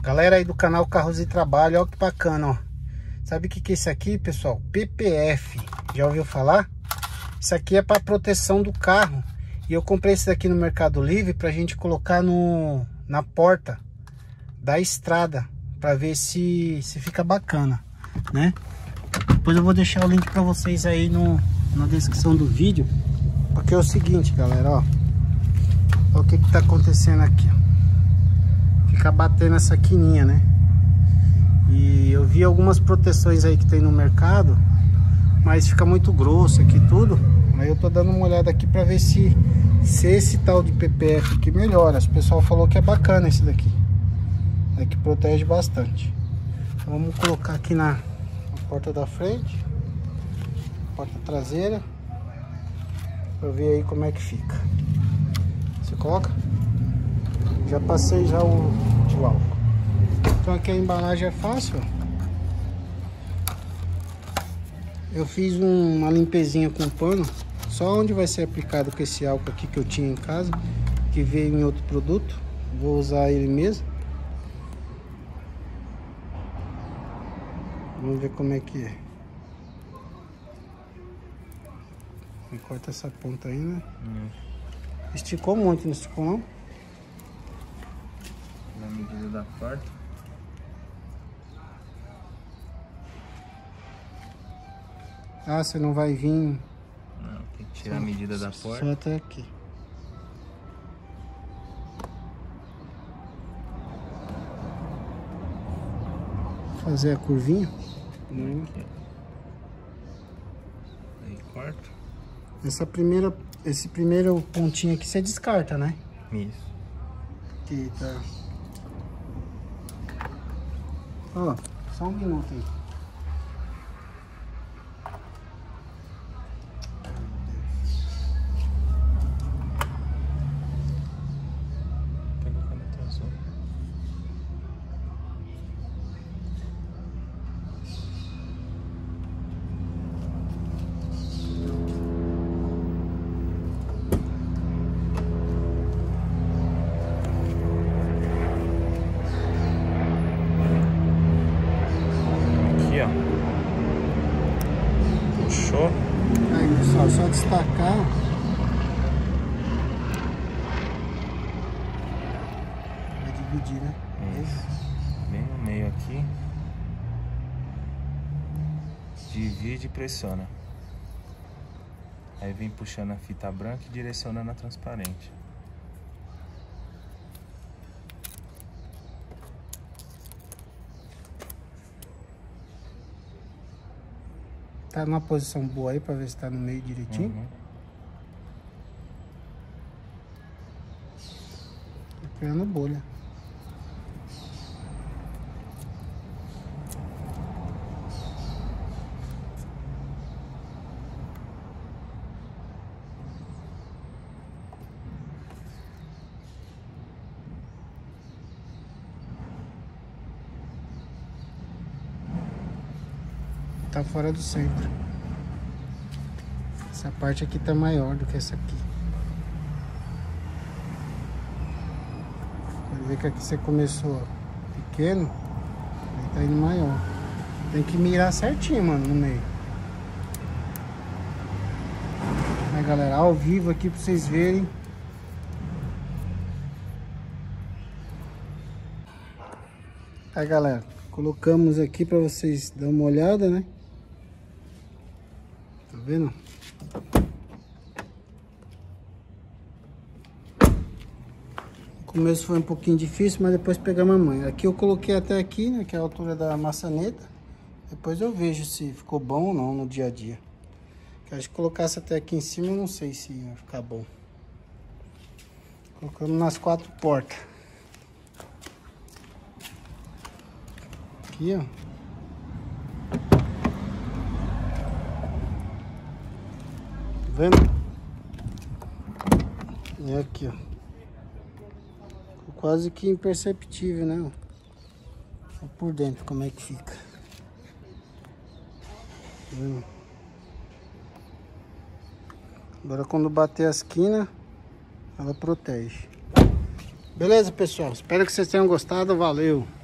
Galera aí do canal Carros e Trabalho, olha que bacana, ó. Sabe o que é isso aqui, pessoal? PPF. Já ouviu falar? Isso aqui é para proteção do carro. E eu comprei esse daqui no Mercado Livre pra gente colocar na porta da estrada, para ver se fica bacana, né? Depois eu vou deixar o link para vocês aí na descrição do vídeo, porque é o seguinte, galera, ó. Olha o que tá acontecendo aqui, ó. Fica batendo essa quininha, né? E eu vi algumas proteções aí que tem no mercado, mas fica muito grosso aqui tudo. Aí eu tô dando uma olhada aqui para ver se esse tal de PPF aqui melhora. O pessoal falou que é bacana esse daqui, é que protege bastante. Então vamos colocar aqui na porta da frente, porta traseira, para ver aí como é que fica. Você coloca, já passei já o álcool. Então aqui a embalagem é fácil, ó. Eu fiz uma limpezinha com pano, só onde vai ser aplicado com esse álcool aqui que eu tinha em casa, que veio em outro produto. Vou usar ele mesmo. Vamos ver como é que é. Corta essa ponta aí, né? Esticou muito, não esticou não? Na medida da porta. Ah, você não vai vir... Não, tem que tirar a medida da porta. Só até aqui. Fazer a curvinha. Aqui, aí corta. Esse primeiro pontinho aqui você descarta, né? Isso. Aqui tá. Ó, só um minuto aí. Pegou a caneta azul. Aqui, ó. Puxou. Aí, pessoal, só destacar. Vai dividir, né? Isso. Bem no meio aqui. Divide e pressiona. Aí vem puxando a fita branca e direcionando a transparente. Tá numa posição boa aí pra ver se tá no meio direitinho. Tá criando bolha. Tá fora do centro. Essa parte aqui tá maior do que essa aqui. Pode ver que aqui você começou pequeno, aí tá indo maior. Tem que mirar certinho, mano, no meio. Aí, galera, ao vivo aqui pra vocês verem. Aí, galera, colocamos aqui pra vocês dar uma olhada, né? Tá vendo? O começo foi um pouquinho difícil, mas depois pegamos a manha. Aqui eu coloquei até aqui, né? Que é a altura da maçaneta. Depois eu vejo se ficou bom ou não no dia a dia. Que acho que colocasse até aqui em cima, eu não sei se ia ficar bom. Colocamos nas 4 portas. Aqui, ó. Vendo? E aqui, ó. Ficou quase que imperceptível, né? Ó, por dentro como é que fica. Tá vendo? Agora quando bater as quinas, ela protege. Beleza, pessoal? Espero que vocês tenham gostado. Valeu!